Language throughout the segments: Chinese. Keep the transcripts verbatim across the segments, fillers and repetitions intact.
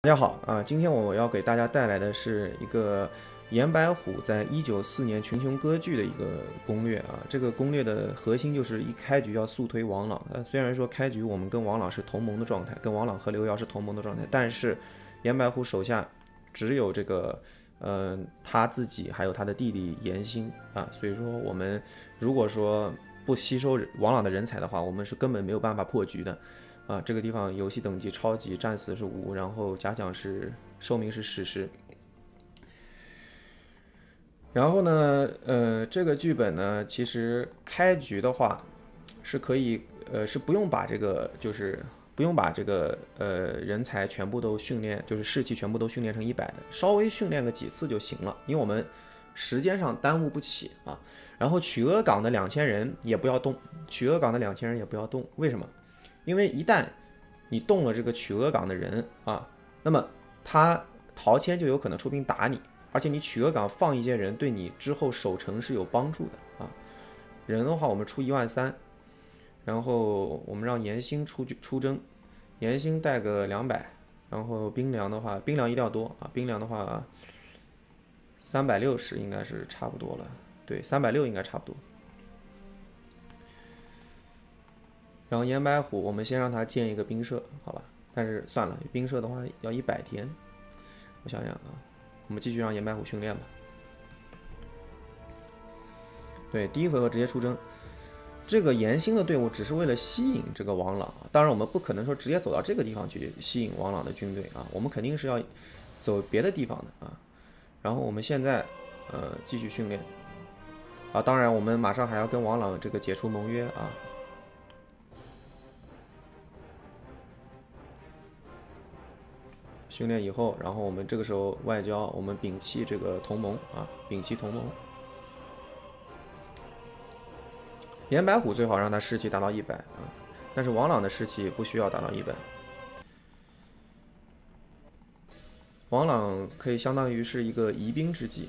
大家好啊，今天我要给大家带来的是一个岩白虎在一九四年群雄割据的一个攻略啊。这个攻略的核心就是一开局要速推王朗。呃，虽然说开局我们跟王朗是同盟的状态，跟王朗和刘瑶是同盟的状态，但是岩白虎手下只有这个呃他自己还有他的弟弟严兴啊，所以说我们如果说不吸收王朗的人才的话，我们是根本没有办法破局的。啊，这个地方游戏等级超级，战死是五，然后假想是寿命是史诗。然后呢，呃，这个剧本呢，其实开局的话是可以，呃，是不用把这个就是不用把这个呃人才全部都训练，就是士气全部都训练成一百的，稍微训练个几次就行了，因为我们时间上耽误不起啊。然后曲阿岗的两千人也不要动，曲阿岗的两千人也不要动，为什么？因为一旦你动了这个曲阿岗的人啊，那么他陶谦就有可能出兵打你，而且你曲阿岗放一些人，对你之后守城是有帮助的啊。人的话，我们出一万三，然后我们让严兴出出征，严兴带个两百，然后兵粮的话，兵粮一定要多啊，兵粮的话三百六十应该是差不多了，对，三百六应该差不多。然后岩白虎，我们先让他建一个兵舍，好吧？但是算了，兵舍的话要一百天。我想想啊，我们继续让岩白虎训练吧。对，第一回合直接出征。这个严兴的队伍只是为了吸引这个王朗，当然我们不可能说直接走到这个地方去吸引王朗的军队啊，我们肯定是要走别的地方的啊。然后我们现在呃继续训练啊，当然我们马上还要跟王朗这个解除盟约啊。训练以后，然后我们这个时候外交，我们摒弃这个同盟啊，摒弃同盟。岩白虎最好让他士气达到一百啊，但是王朗的士气不需要达到一百。王朗可以相当于是一个疑兵之计。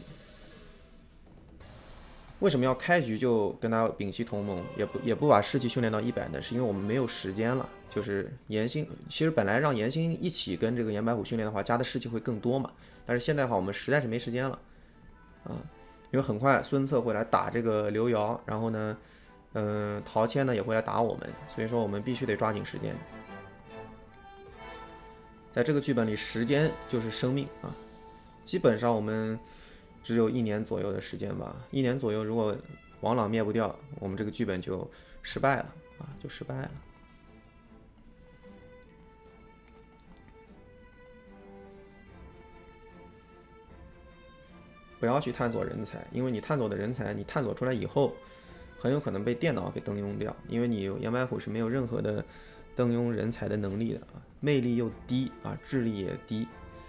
为什么要开局就跟他摒弃同盟，也不也不把士气训练到一百呢？是因为我们没有时间了。就是严兴，其实本来让严兴一起跟这个岩白虎训练的话，加的士气会更多嘛。但是现在的话，我们实在是没时间了啊，因为很快孙策会来打这个刘瑶，然后呢，嗯、呃，陶谦呢也会来打我们，所以说我们必须得抓紧时间。在这个剧本里，时间就是生命啊，基本上我们只有一年左右的时间吧。一年左右，如果王朗灭不掉，我们这个剧本就失败了啊，就失败了。不要去探索人才，因为你探索的人才，你探索出来以后，很有可能被电脑给登用掉，因为你岩白虎是没有任何的登用人才的能力的啊，魅力又低啊，智力也低，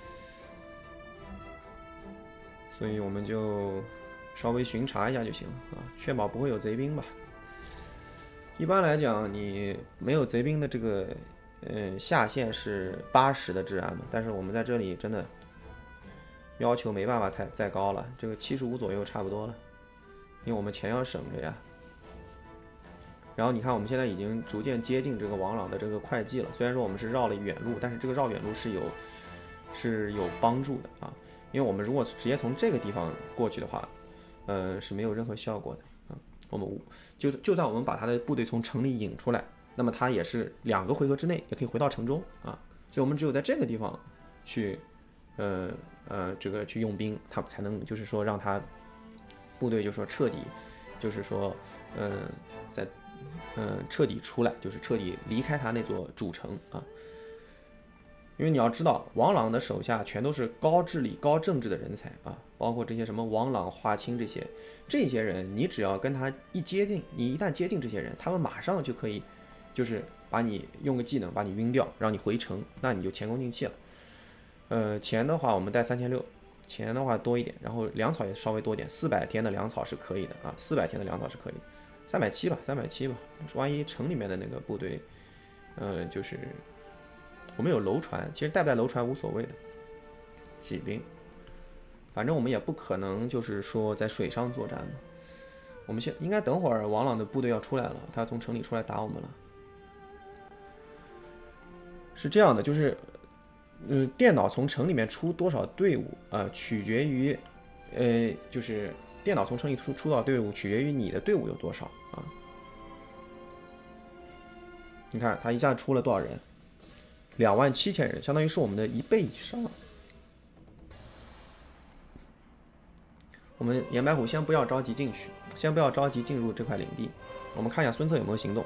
所以我们就稍微巡查一下就行了啊，确保不会有贼兵吧。一般来讲，你没有贼兵的这个，呃，下限是八十的治安嘛，但是我们在这里真的要求没办法太再高了，这个七十五左右差不多了，因为我们钱要省着呀。然后你看，我们现在已经逐渐接近这个王朗的这个会稽了。虽然说我们是绕了远路，但是这个绕远路是有是有帮助的啊。因为我们如果直接从这个地方过去的话，呃，是没有任何效果的啊。我们就就算我们把他的部队从城里引出来，那么他也是两个回合之内也可以回到城中啊。所以我们只有在这个地方去，呃呃，这个去用兵，他才能就是说让他部队就说彻底，就是说，呃，在。嗯，彻底出来，就是彻底离开他那座主城啊。因为你要知道，王朗的手下全都是高智力、高政治的人才啊，包括这些什么王朗、华清这些，这些人你只要跟他一接近，你一旦接近这些人，他们马上就可以，就是把你用个技能把你晕掉，让你回城，那你就前功尽弃了。呃，钱的话我们带三千六，钱的话多一点，然后粮草也稍微多点，四百天的粮草是可以的啊，四百天的粮草是可以的。三百七吧，三百七吧。万一城里面的那个部队，呃，就是我们有楼船，其实带不带楼船无所谓的，骑兵，反正我们也不可能就是说在水上作战嘛。我们现应该等会儿王朗的部队要出来了，他从城里出来打我们了。是这样的，就是嗯，电脑从城里面出多少队伍啊、呃，取决于，呃，就是电脑从城里出出多少队伍，取决于你的队伍有多少啊。你看，他一下出了多少人？两万七千人，相当于是我们的一倍以上。我们岩白虎先不要着急进去，先不要着急进入这块领地，我们看一下孙策有没有行动。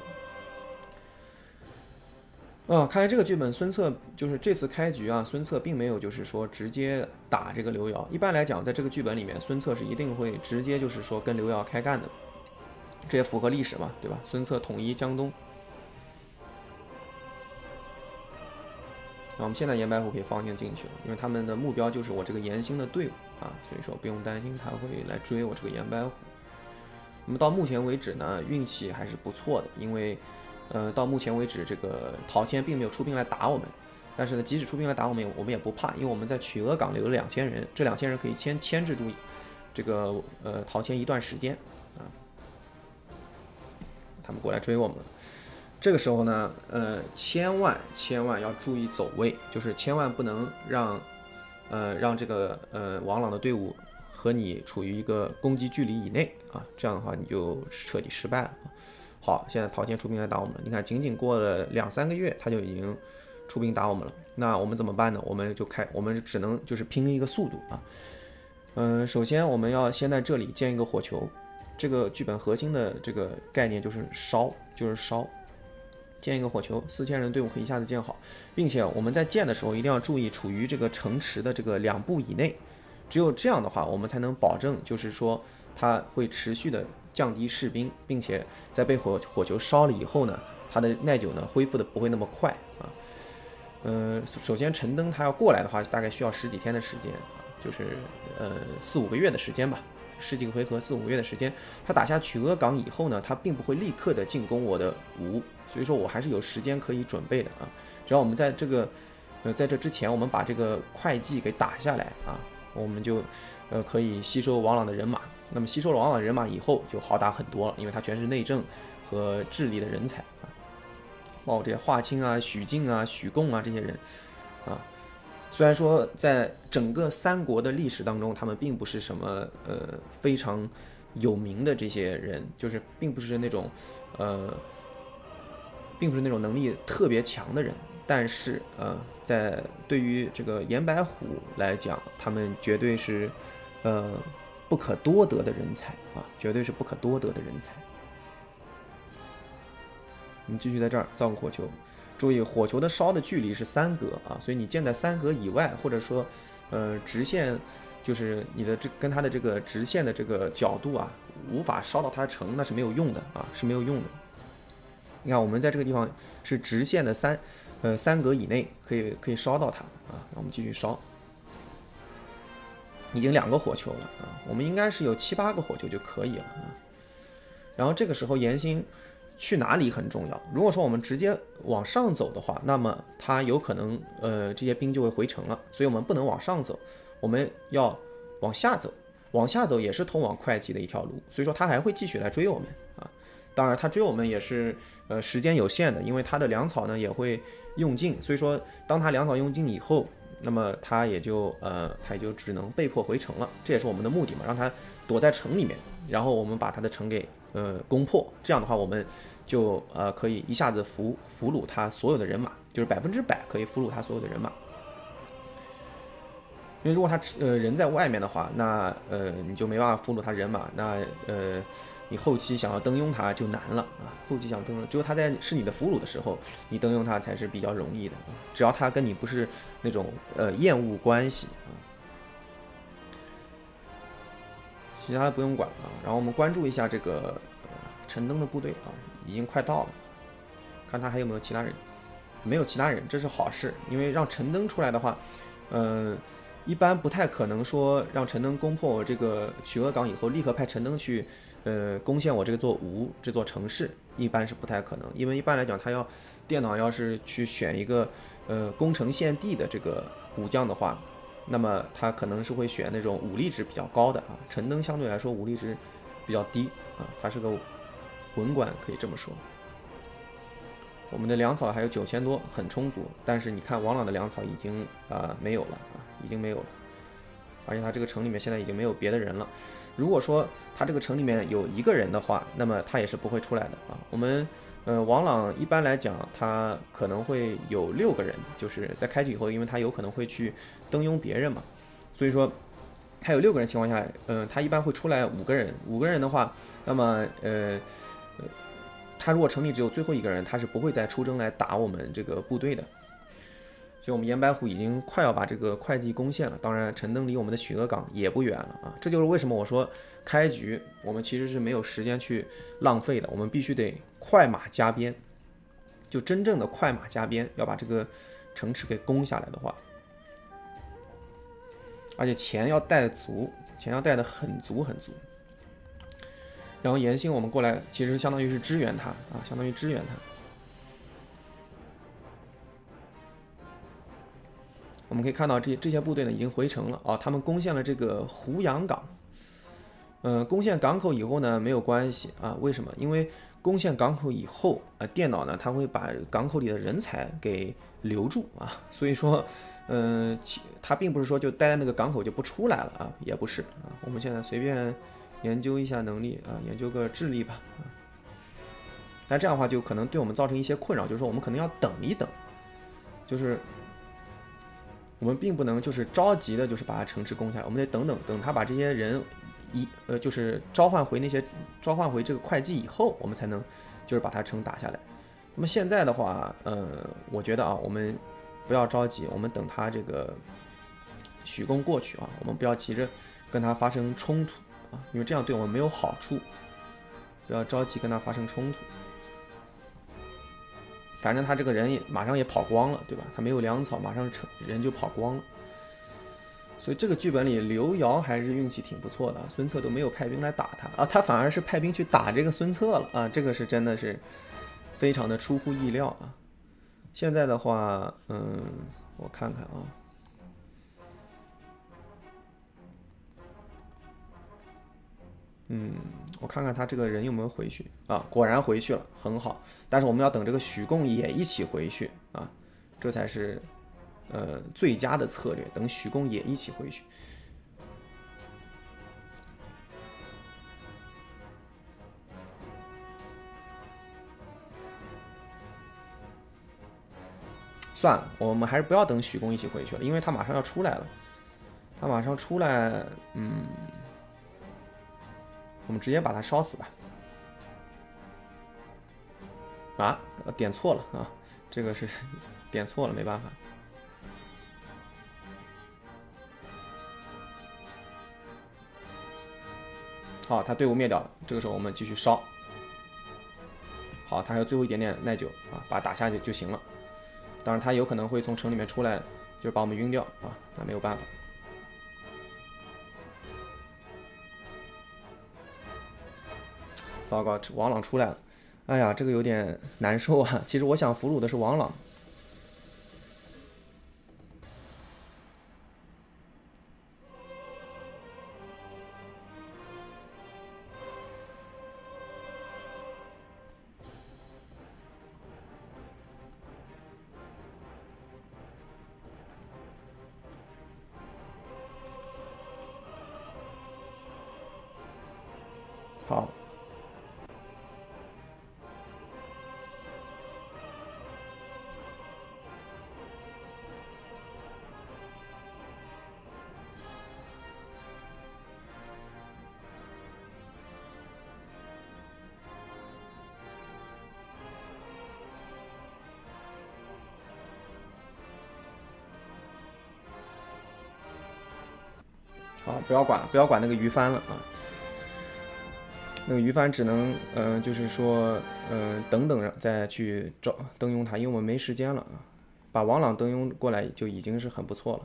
啊，看来这个剧本孙策就是这次开局啊，孙策并没有就是说直接打这个刘繇。一般来讲，在这个剧本里面，孙策是一定会直接就是说跟刘繇开干的，这也符合历史嘛，对吧？孙策统一江东。那我们现在岩白虎可以放心进去了，因为他们的目标就是我这个严兴的队伍啊，所以说不用担心他会来追我这个岩白虎。那么到目前为止呢，运气还是不错的，因为呃到目前为止这个陶谦并没有出兵来打我们，但是呢，即使出兵来打我们，我们也不怕，因为我们在曲阿岗留了两千人，这两千人可以牵牵制住这个呃陶谦一段时间啊，他们过来追我们了。这个时候呢，呃，千万千万要注意走位，就是千万不能让，呃，让这个呃王朗的队伍和你处于一个攻击距离以内啊，这样的话你就彻底失败了。好，现在陶谦出兵来打我们了，你看，仅仅过了两三个月，他就已经出兵打我们了。那我们怎么办呢？我们就开，我们只能就是拼一个速度啊。嗯、呃，首先我们要先在这里建一个火球，这个剧本核心的这个概念就是烧，就是烧。建一个火球，四千人队伍可以一下子建好，并且我们在建的时候一定要注意处于这个城池的这个两步以内，只有这样的话，我们才能保证就是说它会持续的降低士兵，并且在被火火球烧了以后呢，它的耐久呢恢复的不会那么快啊。呃，首先陈登他要过来的话，大概需要十几天的时间啊，就是呃四五个月的时间吧。十几个回合，四五个月的时间，他打下曲阿岗以后呢，他并不会立刻的进攻我的吴，所以说我还是有时间可以准备的啊。只要我们在这个，呃，在这之前，我们把这个会稽给打下来啊，我们就，呃，可以吸收王朗的人马。那么吸收了王朗的人马以后，就好打很多了，因为他全是内政和智力的人才啊，包括这些华清啊、许靖啊、许贡啊这些人啊。虽然说在整个三国的历史当中，他们并不是什么呃非常有名的这些人，就是并不是那种呃，并不是那种能力特别强的人，但是呃，在对于这个颜白虎来讲，他们绝对是呃不可多得的人才啊，绝对是不可多得的人才。我们继续在这儿造个火球。注意，火球的烧的距离是三格啊，所以你建在三格以外，或者说，呃，直线就是你的这跟它的这个直线的这个角度啊，无法烧到它的城，那是没有用的啊，是没有用的。你看，我们在这个地方是直线的三，呃，三格以内可以可以烧到它啊。那我们继续烧，已经两个火球了啊，我们应该是有七八个火球就可以了啊。然后这个时候严兴去哪里很重要。如果说我们直接往上走的话，那么它有可能呃这些兵就会回城了，所以我们不能往上走，我们要往下走。往下走也是通往会稽的一条路，所以说他还会继续来追我们啊。当然他追我们也是呃时间有限的，因为他的粮草呢也会用尽，所以说当他粮草用尽以后，那么他也就呃他也就只能被迫回城了。这也是我们的目的嘛，让他躲在城里面，然后我们把他的城给呃攻破，这样的话我们就呃可以一下子俘俘虏他所有的人马，就是百分之百可以俘虏他所有的人马。因为如果他呃人在外面的话，那呃你就没办法俘虏他人马，那呃你后期想要登拥他就难了啊。后期想登拥，只有他在是你的俘虏的时候，你登拥他才是比较容易的，只要他跟你不是那种呃厌恶关系啊。其他的不用管啊，然后我们关注一下这个、呃、陈登的部队啊，已经快到了，看他还有没有其他人，没有其他人，这是好事，因为让陈登出来的话，嗯、呃。一般不太可能说让陈登攻破我这个曲阿岗以后，立刻派陈登去，呃，攻陷我这座吴这座城市，一般是不太可能。因为一般来讲，他要电脑要是去选一个呃攻城陷地的这个武将的话，那么他可能是会选那种武力值比较高的啊。陈登相对来说武力值比较低啊，他是个文官，可以这么说。 我们的粮草还有九千多，很充足。但是你看王朗的粮草已经啊、呃、没有了啊，已经没有了，而且他这个城里面现在已经没有别的人了。如果说他这个城里面有一个人的话，那么他也是不会出来的啊。我们呃王朗一般来讲，他可能会有六个人，就是在开局以后，因为他有可能会去登拥别人嘛，所以说他有六个人情况下，嗯、呃，他一般会出来五个人。五个人的话，那么呃。他如果城里只有最后一个人，他是不会再出征来打我们这个部队的。所以，我们严白虎已经快要把这个会稽攻陷了。当然，陈登离我们的曲阿岗也不远了啊。这就是为什么我说开局我们其实是没有时间去浪费的，我们必须得快马加鞭，就真正的快马加鞭，要把这个城池给攻下来的话，而且钱要带足，钱要带的很足很足。然后严兴我们过来，其实相当于是支援他啊，相当于支援他。我们可以看到这这些部队呢已经回城了啊，他们攻陷了这个湖阳港。嗯、呃，攻陷港口以后呢没有关系啊，为什么？因为攻陷港口以后啊，电脑呢它会把港口里的人才给留住啊，所以说，嗯、呃，它并不是说就待在那个港口就不出来了啊，也不是啊。我们现在随便研究一下能力啊，研究个智力吧啊。但这样的话就可能对我们造成一些困扰，就是说我们可能要等一等，就是我们并不能就是着急的，就是把它城池攻下来，我们得等等，等他把这些人一呃就是召唤回那些召唤回这个会稽以后，我们才能就是把它城打下来。那么现在的话，呃，我觉得啊，我们不要着急，我们等他这个许攻过去啊，我们不要急着跟他发生冲突。啊，因为这样对我们没有好处，不要着急跟他发生冲突。反正他这个人也马上也跑光了，对吧？他没有粮草，马上人就跑光了。所以这个剧本里，刘繇还是运气挺不错的，孙策都没有派兵来打他啊，他反而是派兵去打这个孙策了啊，这个是真的是非常的出乎意料啊。现在的话，嗯，我看看啊。嗯，我看看他这个人有没有回去啊？果然回去了，很好。但是我们要等这个许贡也一起回去啊，这才是呃最佳的策略。等许贡也一起回去。算了，我们还是不要等许贡一起回去了，因为他马上要出来了。他马上出来，嗯。我们直接把它烧死吧！啊，点错了啊，这个是点错了，没办法。好，他队伍灭掉了，这个时候我们继续烧。好，他还有最后一点点耐久啊，把他打下去就行了。当然，他有可能会从城里面出来，就是把我们晕掉啊，那没有办法。糟糕，王朗出来了，哎呀，这个有点难受啊。其实我想俘虏的是王朗。好。好，不要管，不要管那个于帆了啊。那个于帆只能，嗯、呃，就是说，嗯、呃，等等再去找登拥他，因为我们没时间了啊。把王朗登拥过来就已经是很不错了。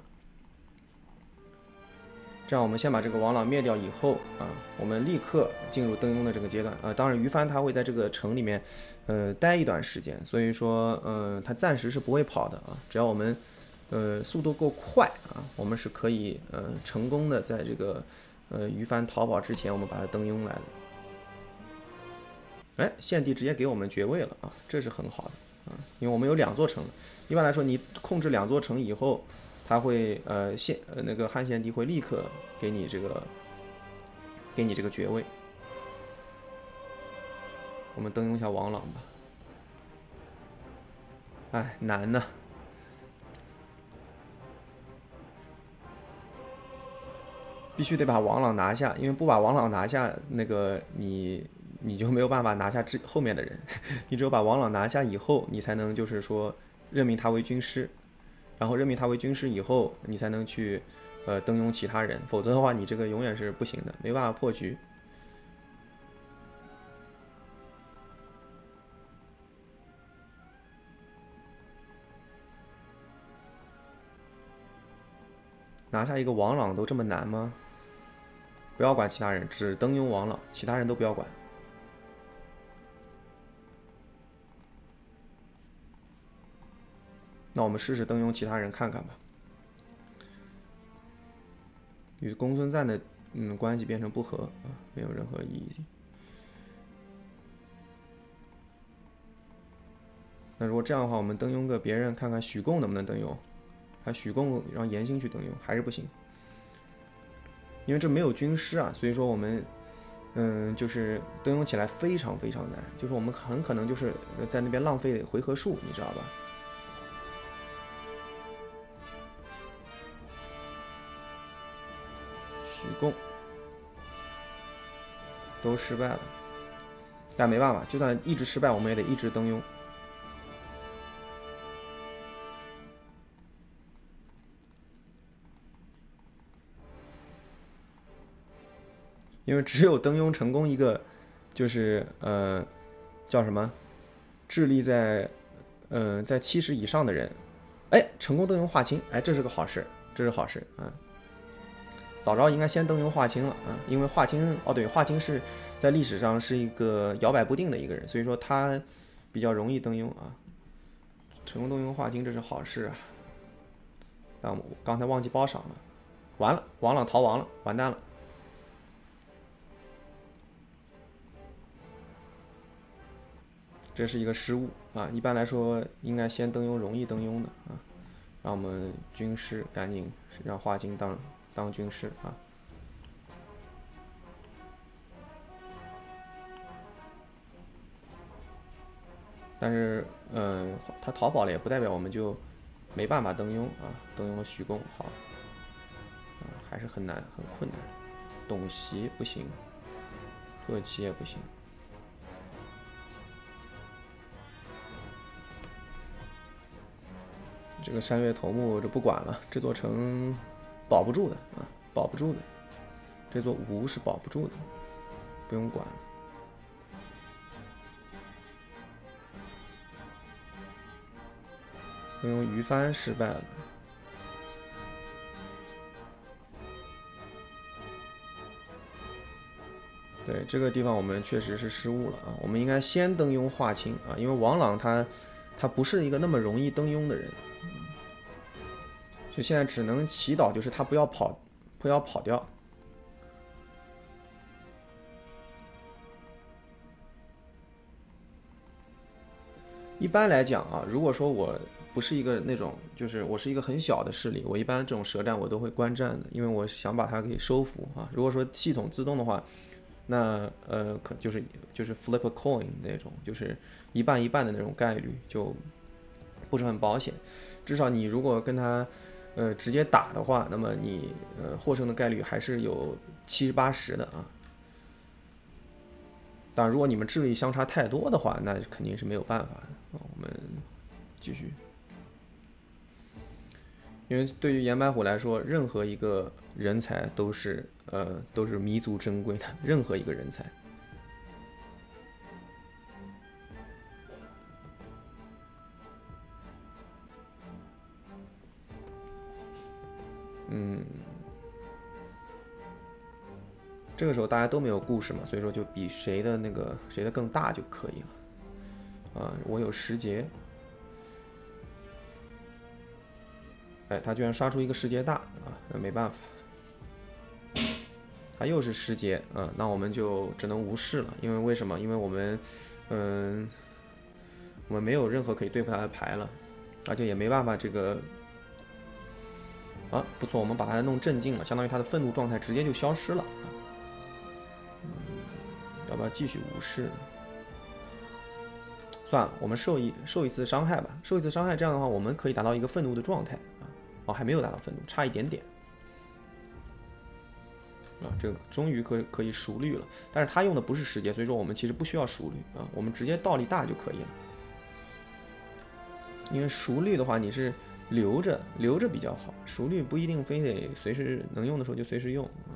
这样，我们先把这个王朗灭掉以后啊，我们立刻进入登拥的这个阶段啊。当然，于帆他会在这个城里面，呃，待一段时间，所以说，嗯、呃，他暂时是不会跑的啊。只要我们，呃，速度够快啊，我们是可以，呃，成功的在这个，呃，于帆逃跑之前，我们把他登拥来的。哎，献帝直接给我们爵位了啊，这是很好的。 啊，因为我们有两座城了。一般来说，你控制两座城以后，它会呃献呃那个汉献帝会立刻给你这个给你这个爵位。我们登用一下王朗吧。哎，难呐。必须得把王朗拿下，因为不把王朗拿下，那个你你就没有办法拿下之后面的人。你只有把王朗拿下以后，你才能就是说任命他为军师，然后任命他为军师以后，你才能去呃登用其他人，否则的话你这个永远是不行的，没办法破局。拿下一个王朗都这么难吗？不要管其他人，只登用王朗，其他人都不要管。那我们试试登用其他人看看吧。与公孙瓒的嗯关系变成不和啊，没有任何意义。那如果这样的话，我们登用个别人，看看许贡能不能登用？还许贡让严兴去登用，还是不行。因为这没有军师啊，所以说我们，嗯，就是登用起来非常非常难，就是我们很可能就是在那边浪费回合数，你知道吧？许贡都失败了，但没办法，就算一直失败，我们也得一直登用。因为只有登用成功一个，就是呃，叫什么，智力在，呃，在七十以上的人，哎，成功登用华清，哎，这是个好事，这是好事啊。早知道应该先登用华清了啊，因为华清，哦对，华清是在历史上是一个摇摆不定的一个人，所以说他比较容易登用啊。成功登用华清，这是好事啊。但我刚才忘记包赏了，完了，王朗逃亡了，完蛋了。这是一个失误啊！一般来说，应该先登用容易登用的啊，让我们军师赶紧让华歆当当军师啊。但是，嗯、呃，他逃跑了也不代表我们就没办法登用啊。登用了许贡，好，啊，还是很难，很困难。董袭不行，贺齐也不行。这个山岳头目就不管了，这座城保不住的啊，保不住的。这座吴是保不住的，不用管了。因为于帆失败了。对，这个地方我们确实是失误了啊，我们应该先登用华清啊，因为王朗他他不是一个那么容易登用的人。所以现在只能祈祷，就是他不要跑，不要跑掉。一般来讲啊，如果说我不是一个那种，就是我是一个很小的势力，我一般这种舌战我都会观战的，因为我想把它给收服啊。如果说系统自动的话，那呃可就是就是 flip a coin 那种，就是一半一半的那种概率，就不是很保险。至少你如果跟他呃，直接打的话，那么你呃获胜的概率还是有七十八十的啊。当然，如果你们智力相差太多的话，那肯定是没有办法的。我们继续，因为对于严白虎来说，任何一个人才都是呃都是弥足珍贵的，任何一个人才。嗯，这个时候大家都没有故事嘛，所以说就比谁的那个谁的更大就可以了。啊，我有时节，哎，他居然刷出一个时节大啊，那没办法，他又是时节啊，那我们就只能无视了。因为为什么？因为我们，嗯， 我们没有任何可以对付他的牌了，而且也没办法这个。啊，不错，我们把它弄镇静了，相当于他的愤怒状态直接就消失了。嗯，要不要继续无视？算了，我们受一受一次伤害吧，受一次伤害，这样的话我们可以达到一个愤怒的状态啊。哦，还没有达到愤怒，差一点点。啊，这个终于可可以熟虑了，但是他用的不是时节，所以说我们其实不需要熟虑啊，我们直接倒立大就可以了。因为熟虑的话，你是留着留着比较好，熟虑不一定非得随时能用的时候就随时用啊。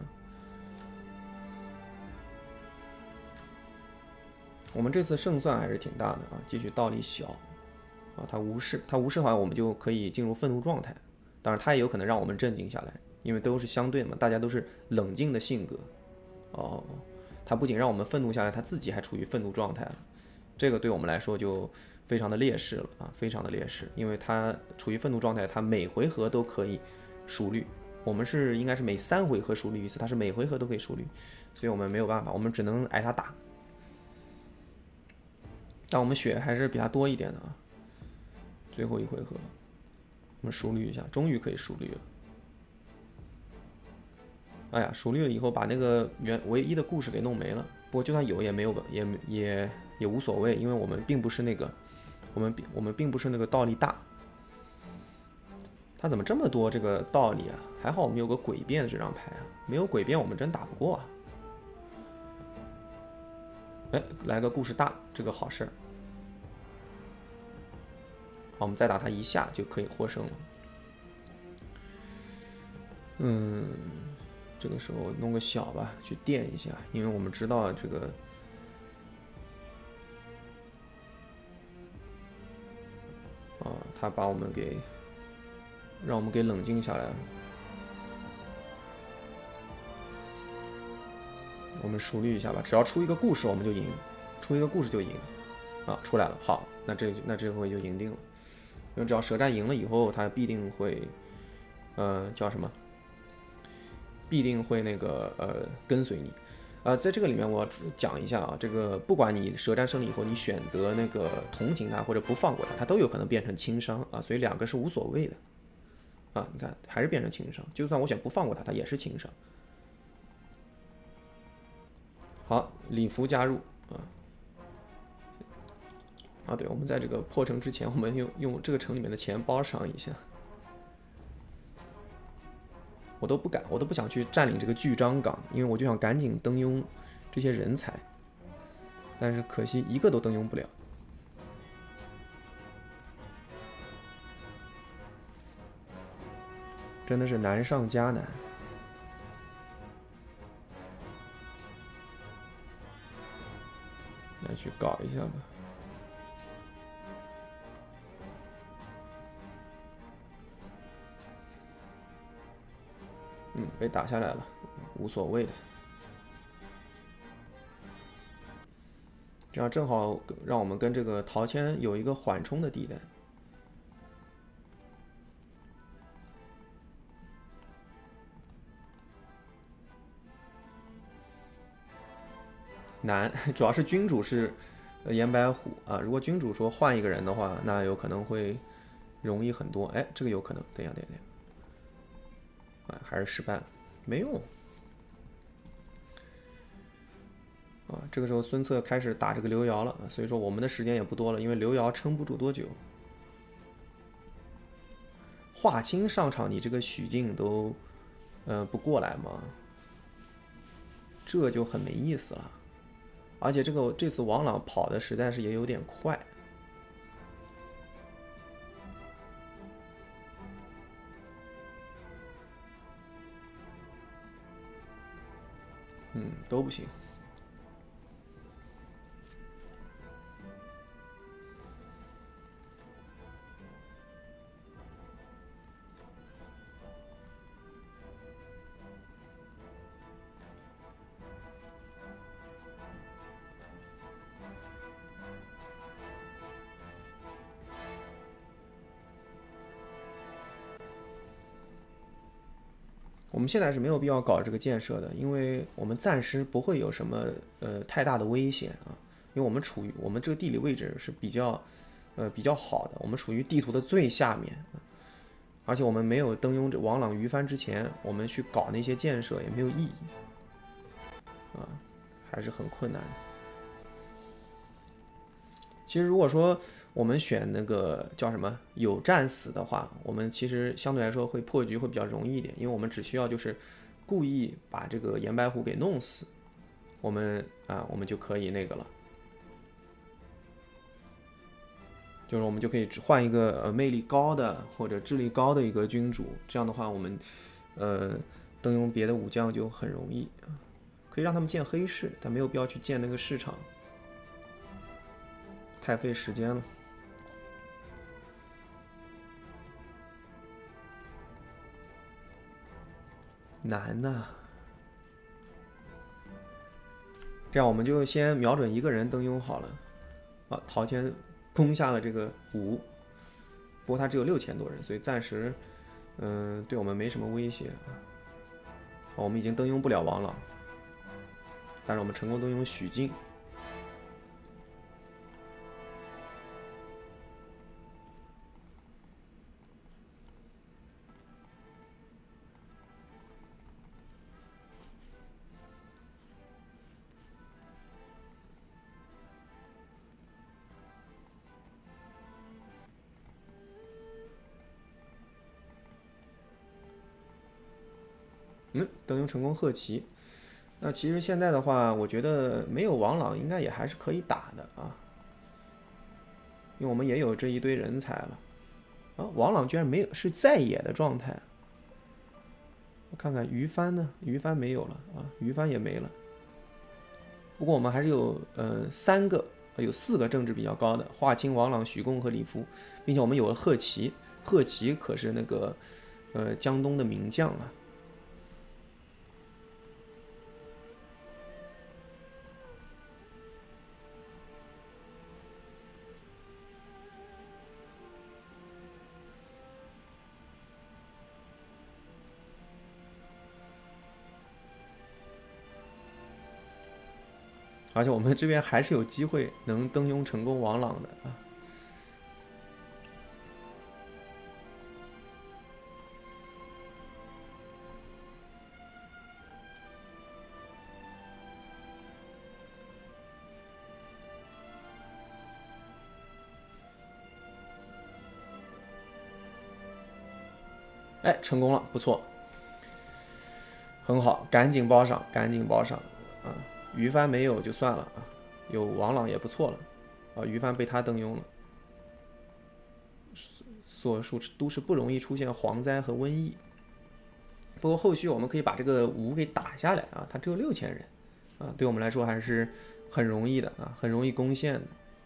我们这次胜算还是挺大的啊，继续倒立小啊，他无视他无视的话，我们就可以进入愤怒状态，当然他也有可能让我们镇静下来。因为都是相对嘛，大家都是冷静的性格，哦，他不仅让我们愤怒下来，他自己还处于愤怒状态了，这个对我们来说就非常的劣势了啊，非常的劣势，因为他处于愤怒状态，他每回合都可以熟虑，我们是应该是每三回合熟虑一次，他是每回合都可以熟虑，所以我们没有办法，我们只能挨他打，但我们血还是比他多一点的啊，最后一回合，我们熟虑一下，终于可以熟虑了。哎呀，熟虑了以后把那个原唯一的故事给弄没了。不过就算有也没有也也也无所谓，因为我们并不是那个，我们我们并不是那个道理大。他怎么这么多这个道理啊？还好我们有个诡辩的这张牌啊，没有诡辩我们真打不过啊。哎，来个故事大，这个好事儿。好，我们再打他一下就可以获胜了。嗯。这个时候弄个小吧，去垫一下，因为我们知道这个，啊，他把我们给，让我们给冷静下来了。我们熟虑一下吧，只要出一个故事我们就赢，出一个故事就赢，啊，出来了，好，那这那这回就赢定了，因为只要舌战赢了以后，他必定会，呃，叫什么？必定会那个呃跟随你，呃，在这个里面我要讲一下啊，这个不管你舌战胜利以后，你选择那个同情他或者不放过他，他都有可能变成轻伤啊，所以两个是无所谓的啊。你看还是变成轻伤，就算我选不放过他，他也是轻伤。好，礼服加入啊啊，对，我们在这个破城之前，我们用用这个城里面的钱包上一下。我都不敢，我都不想去占领这个巨章港，因为我就想赶紧登拥这些人才，但是可惜一个都登拥不了。真的是难上加难。来去搞一下吧。嗯，被打下来了，无所谓的。这样正好让我们跟这个陶谦有一个缓冲的地带。难，主要是君主是颜白虎啊。如果君主说换一个人的话，那有可能会容易很多。哎，这个有可能。等一下，等一下。啊，还是失败了，没用。啊，这个时候孙策开始打这个刘瑶了，所以说我们的时间也不多了，因为刘瑶撑不住多久。华清上场，你这个许靖都，呃，不过来吗？这就很没意思了。而且这个这次王朗跑的实在是也有点快。嗯，都不行。我们现在是没有必要搞这个建设的，因为我们暂时不会有什么呃太大的危险啊，因为我们处于我们这个地理位置是比较呃比较好的，我们属于地图的最下面，而且我们没有登庸这王朗鱼帆之前，我们去搞那些建设也没有意义，啊，还是很困难的。其实如果说我们选那个叫什么有战死的话，我们其实相对来说会破局会比较容易一点，因为我们只需要就是故意把这个岩白虎给弄死，我们啊我们就可以那个了，就是我们就可以换一个呃魅力高的或者智力高的一个君主，这样的话我们呃登庸别的武将就很容易，可以让他们建黑市，但没有必要去建那个市场。太费时间了，难呐、啊。这样我们就先瞄准一个人登庸好了。啊，陶谦攻下了这个吴，不过他只有六千多人，所以暂时，嗯、呃，对我们没什么威胁啊。我们已经登庸不了王朗，但是我们成功登庸许靖。嗯，登庸成功贺齐。那其实现在的话，我觉得没有王朗应该也还是可以打的啊，因为我们也有这一堆人才了。啊，王朗居然没有是在野的状态。我看看于帆呢？于帆没有了啊，于帆也没了。不过我们还是有呃三个，有四个政治比较高的：华清、王朗、许恭和李福，并且我们有了贺齐。贺齐可是那个呃江东的名将啊。而且我们这边还是有机会能登庸成功王朗的啊！哎，成功了，不错，很好，赶紧包上，赶紧包上啊！于帆没有就算了啊，有王朗也不错了啊！于帆被他登庸了，所属都市不容易出现蝗灾和瘟疫。不过后续我们可以把这个吴给打下来啊，他只有六千人啊，对我们来说还是很容易的啊，很容易攻陷的。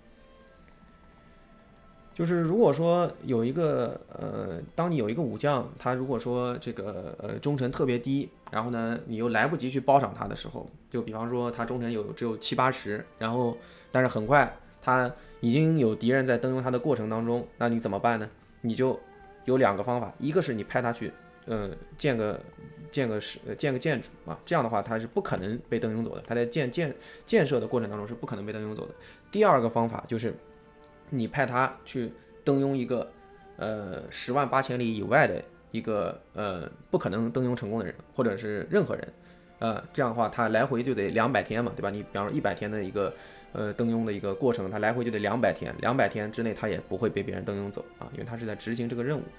就是如果说有一个呃，当你有一个武将，他如果说这个呃忠诚特别低，然后呢你又来不及去褒赏他的时候，就比方说他忠诚有只有七八十，然后但是很快他已经有敌人在登用他的过程当中，那你怎么办呢？你就有两个方法，一个是你派他去呃建个建个是建个建筑啊，这样的话他是不可能被登用走的，他在建建建设的过程当中是不可能被登用走的。第二个方法就是你派他去登庸一个呃十万八千里以外的一个呃不可能登庸成功的人，或者是任何人，呃这样的话他来回就得两百天嘛，对吧？你比方说一百天的一个呃登庸的一个过程，他来回就得两百天，两百天之内他也不会被别人登庸走啊，因为他是在执行这个任务。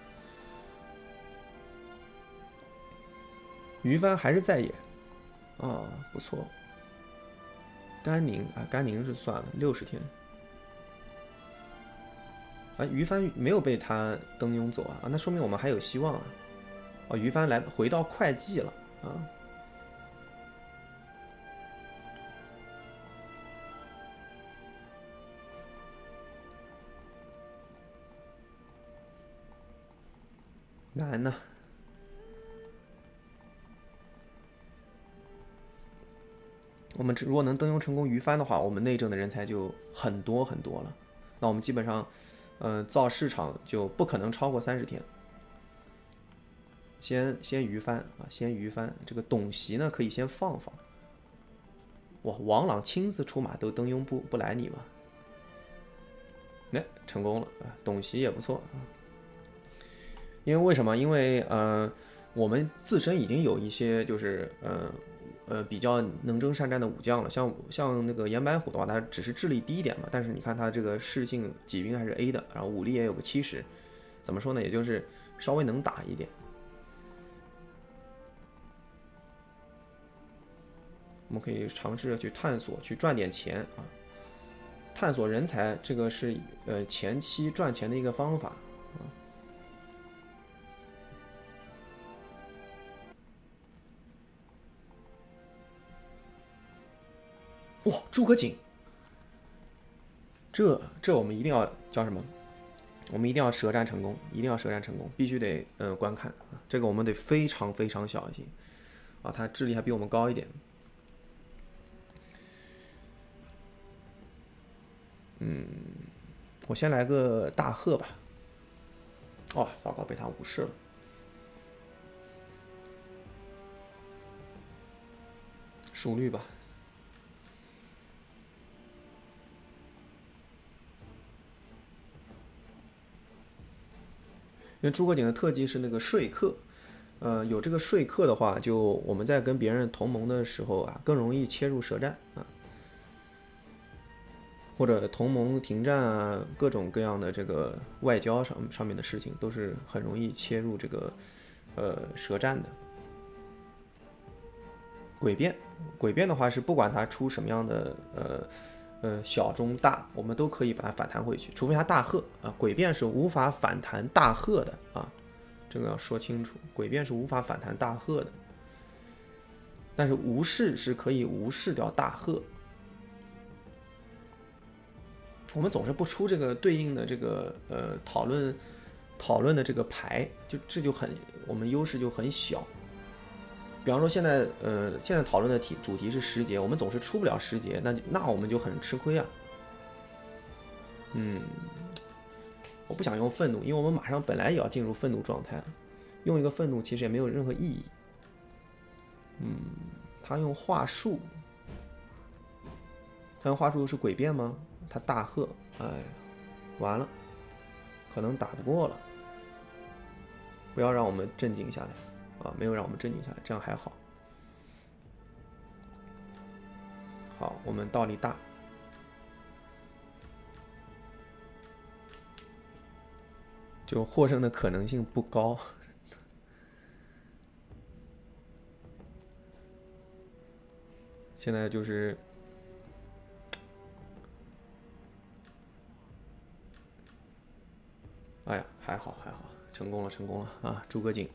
于帆还是在野啊，不错。甘宁啊，甘宁是算了六十天。啊，于帆没有被他登庸走啊，啊，那说明我们还有希望啊！哦，于帆来回到会稽了啊，难呐！我们如果能登庸成功于帆的话，我们内政的人才就很多很多了。那我们基本上，呃，造市场就不可能超过三十天。先先于帆啊，先于帆。这个董袭呢，可以先放放。哇，王朗亲自出马都登庸不不来你吗？ 哎，成功了啊，董袭也不错啊。因为为什么？因为呃，我们自身已经有一些就是呃呃比较能征善战的武将了，像像那个严白虎的话，他只是智力低一点嘛，但是你看他这个士性骑兵还是 A 的，然后武力也有个七十，怎么说呢？也就是稍微能打一点。我们可以尝试着去探索，去赚点钱啊！探索人才，这个是呃前期赚钱的一个方法啊。哇，诸葛瑾，这这我们一定要叫什么？我们一定要舌战成功，一定要舌战成功，必须得呃观看啊！这个我们得非常非常小心啊！他智力还比我们高一点。嗯，我先来个大贺吧。哦，糟糕，被他无视了。输率吧。因为诸葛瑾的特技是那个说客，呃，有这个说客的话，就我们在跟别人同盟的时候啊，更容易切入舌战啊。或者同盟停战啊，各种各样的这个外交上上面的事情，都是很容易切入这个呃舌战的。诡辩，诡辩的话是不管它出什么样的呃呃小中大，我们都可以把它反弹回去，除非它大贺啊。诡辩是无法反弹大贺的啊，这个要说清楚，诡辩是无法反弹大贺的，但是无视是可以无视掉大贺。我们总是不出这个对应的这个呃讨论讨论的这个牌，就这就很我们优势就很小。比方说现在呃现在讨论的题主题是时节，我们总是出不了时节，那那我们就很吃亏啊。嗯，我不想用愤怒，因为我们马上本来也要进入愤怒状态了，用一个愤怒其实也没有任何意义。嗯，他用话术，他用话术是诡辩吗？他大喝，哎，完了，可能打不过了。不要让我们镇静下来啊！没有让我们镇静下来，这样还好。好，我们道理大，就获胜的可能性不高。现在就是。哎呀，还好还好，成功了成功了啊！诸葛瑾，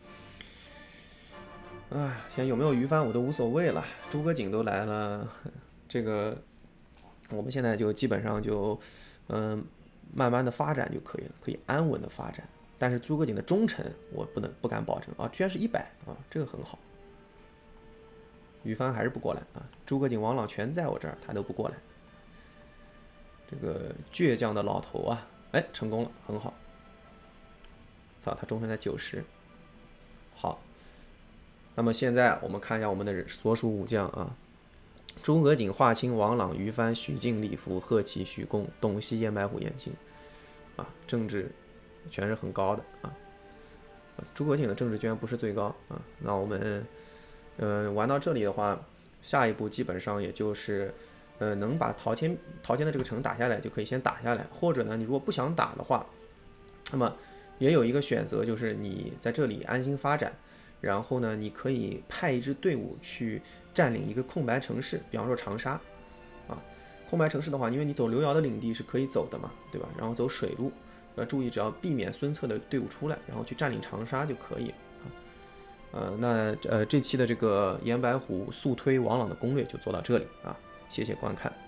哎，现在有没有于帆我都无所谓了，诸葛瑾都来了，这个我们现在就基本上就嗯慢慢的发展就可以了，可以安稳的发展。但是诸葛瑾的忠诚我不能不敢保证啊，居然是一百啊，这个很好。于帆还是不过来啊，诸葛瑾、王朗全在我这儿，他都不过来。这个倔强的老头啊，哎，成功了，很好。操，他忠诚在九十。好，那么现在我们看一下我们的所属武将啊：诸葛瑾、华清、王朗、于帆、许靖、李福、贺齐、许恭、董袭、严白虎、严兴，啊，政治全是很高的啊。诸葛瑾的政治居然不是最高啊。那我们，呃，玩到这里的话，下一步基本上也就是，呃，能把陶谦陶谦的这个城打下来，就可以先打下来。或者呢，你如果不想打的话，那么也有一个选择，就是你在这里安心发展，然后呢，你可以派一支队伍去占领一个空白城市，比方说长沙，啊，空白城市的话，因为你走刘繇的领地是可以走的嘛，对吧？然后走水路，呃，注意只要避免孙策的队伍出来，然后去占领长沙就可以啊。呃，那呃这期的这个严白虎速推王朗的攻略就做到这里啊，谢谢观看。